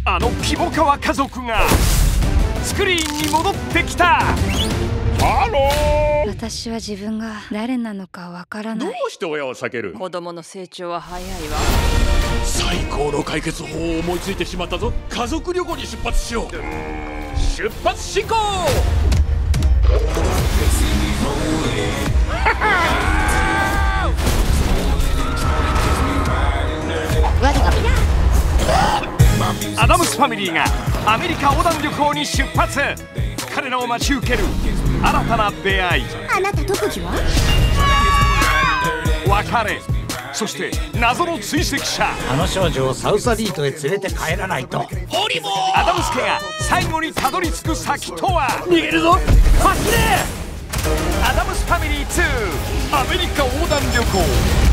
あのキモカワ家族がスクリーンに戻ってきた。 ハロー。 私は自分が誰なのかわからない。 どうして親を避ける？ 子供の成長は早いわ。 最高の解決法を思いついてしまったぞ。家族旅行に出発しよう。出発進行。 アダムスファミリーがアメリカ横断旅行に出発。彼らを待ち受ける新たな出会い、 あなた特技は？ 別れ、そして謎の追跡者。 あの少女をサウサディートへ連れて帰らないと。 オリボー。 アダムス家が最後にたどり着く先とは？ 逃げるぞ。 アダムスファミリー2アメリカ横断旅行。